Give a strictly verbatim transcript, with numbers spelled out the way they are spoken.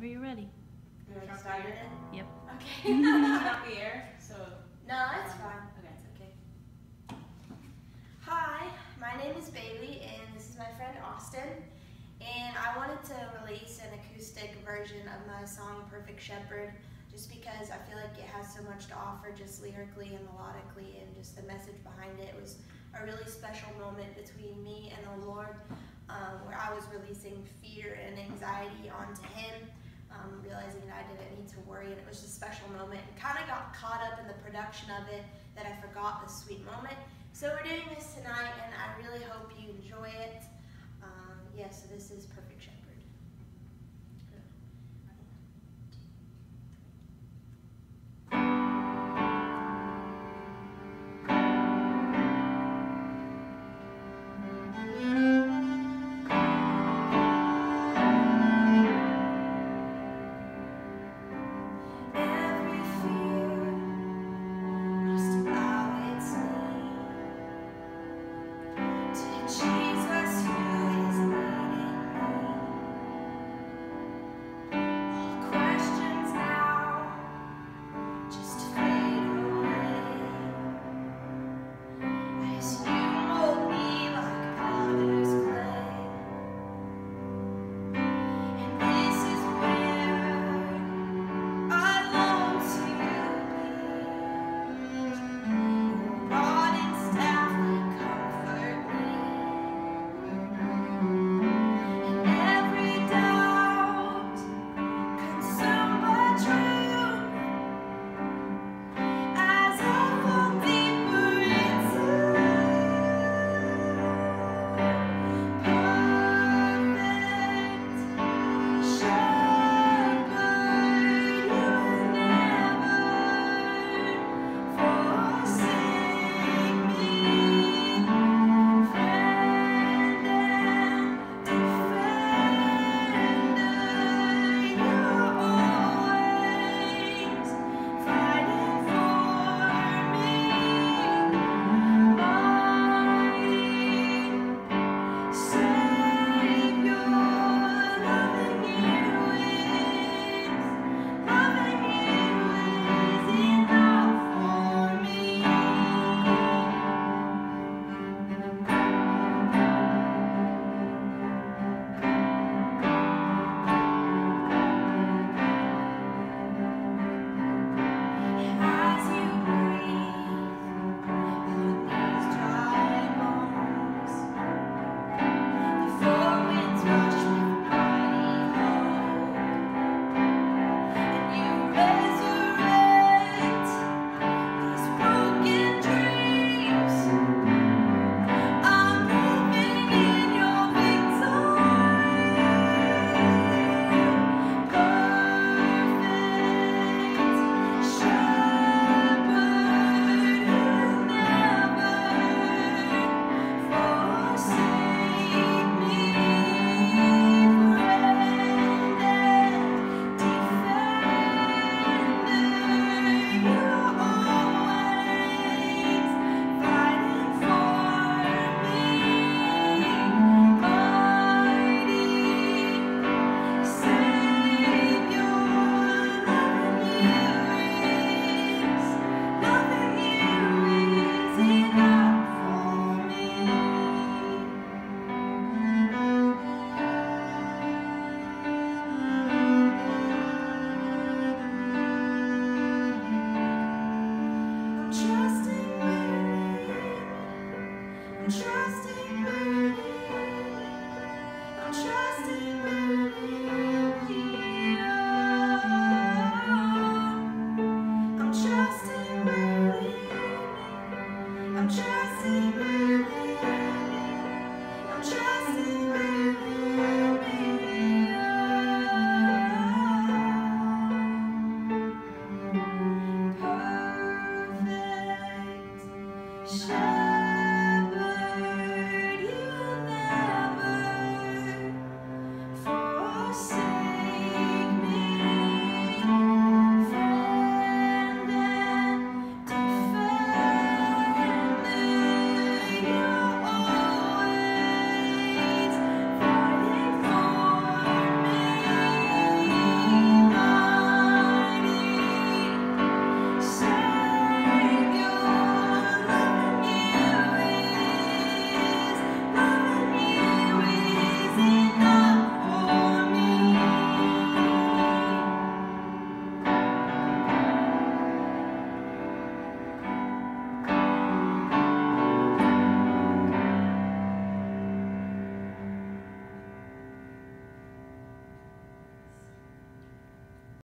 Whenever you're ready. You want to start it in? Yep. Okay. It's not the air, so. No, it's fine. Okay, it's okay. Hi, my name is Baily, and this is my friend Austin. And I wanted to release an acoustic version of my song Perfect Shepherd, just because I feel like it has so much to offer, just lyrically and melodically, and just the message behind it. It was a really special moment between me and the Lord, um, where I was releasing fear and anxiety onto Him, um, realizing that I didn't need to worry, and it was just a special moment, and kind of got caught up in the production of it that I forgot this sweet moment. So we're doing this tonight, and I really hope you enjoy it. Um, yeah, so this is Perfect Shepherd. Shepherd, you never forsake.